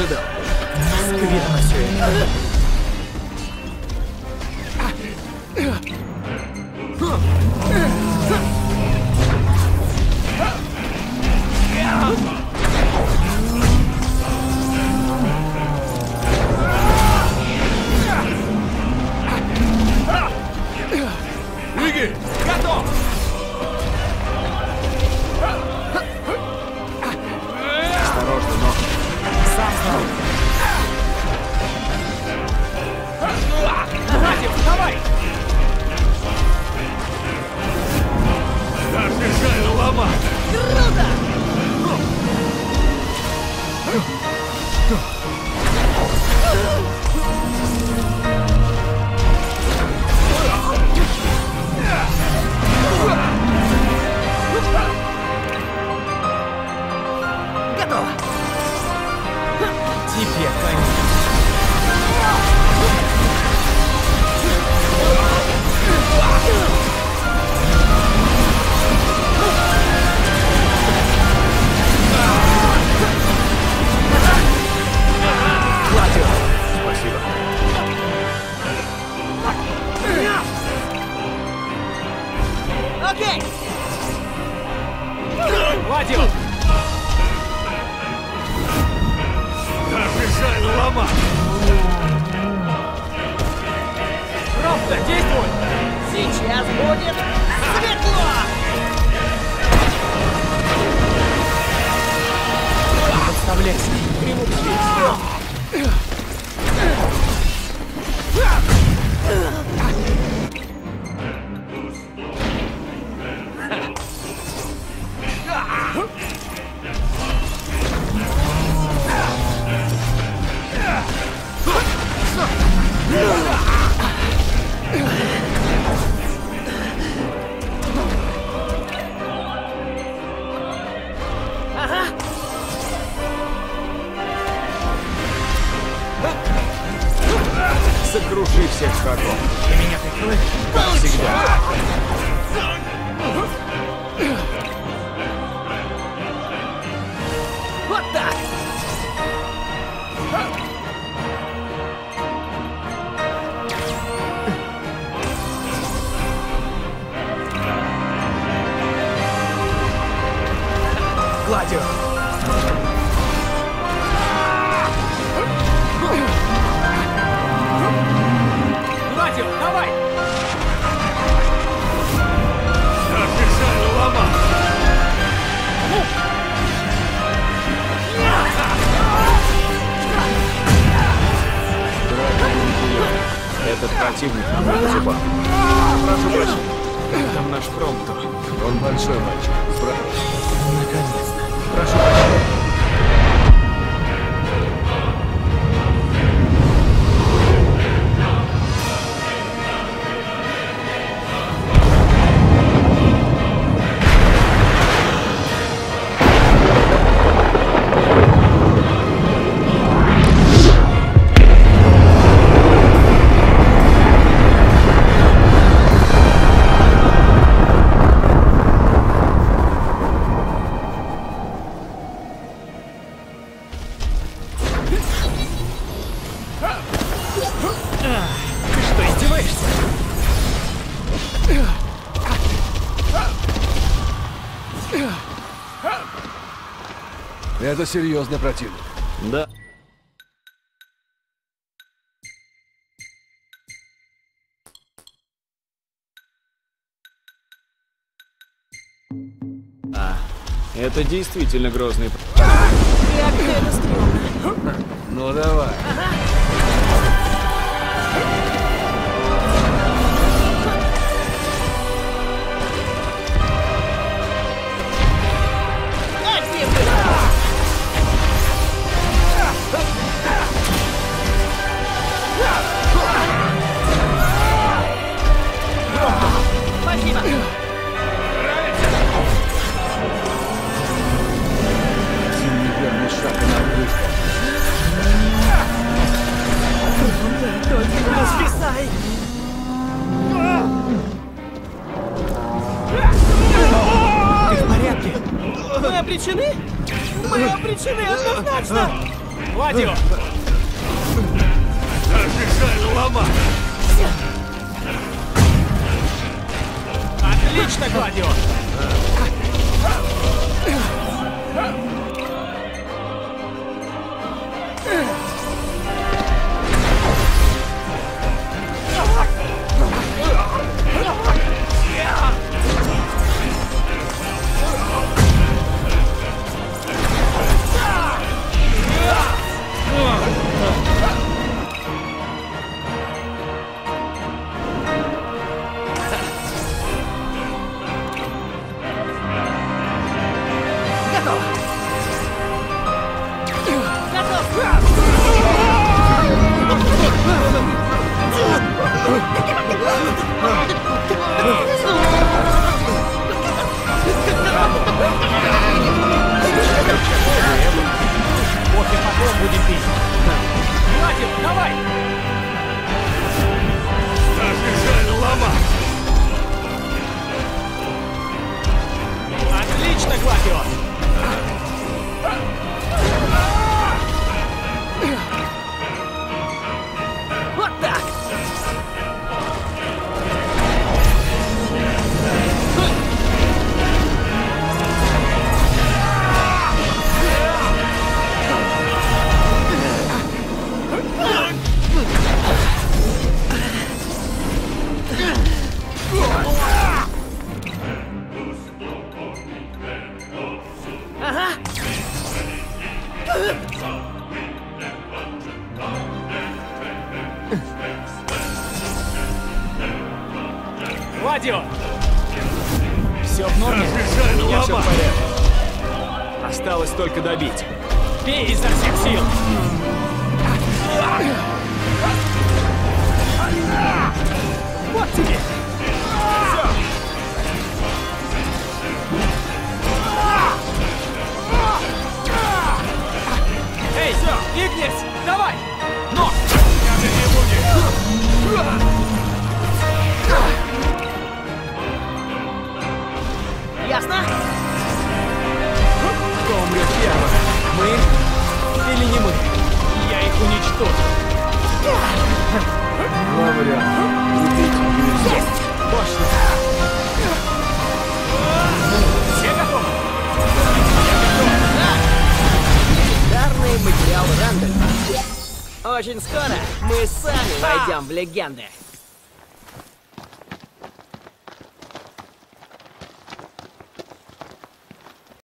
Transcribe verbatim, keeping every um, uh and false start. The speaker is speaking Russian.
ожидал. Скверно все это. Игорь! Готов! Осторожно, но... Сам знал. Вадим, давай! Как же жаль ломать! Круто! Готово! Теперь конец. Хватит! Спасибо. Окей! Вадим! Как же жаль ломать! Просто действуй! Сейчас будет светло! Не подставляйся. Приму путь. Ага! Сокруши всех врагов. Ты меня прикрой. Как всегда. Вот так! Гладио! Гладио, давай! Как же жаль ломать! Этот противник нам в зубах. Прошу прощения. Там наш Промптон. Он большой мальчик. Справишься. Наконец-то. Прошу прощения. Ты что, издеваешься? Это серьезный противник. Да. А, это действительно грозный. Как это стрёмно! Ну давай. На землю! Спасибо! Один неверный шаг и надрыв. Только не свисай! Ты в порядке? Мы обречены? Мы обречены однозначно! Гладио! Лома! Отлично, Гладио! После потом будем пить. Гладио, давай! Лома! Отлично, Гладио! Вот так! Ага! Гладио! Все в норме? У меня все в порядке. Осталось только добить. Бей изо всех сил! Вот тебе! Все! Эй, все, Игнис, давай! Но! Ясно? Кто умрет первым? Мы или не мы? Я их уничтожу. Лавря. Убить нельзя. Точно. Все готовы? Легендарный материал Рэндальфа. Очень скоро мы сами войдем в легенды.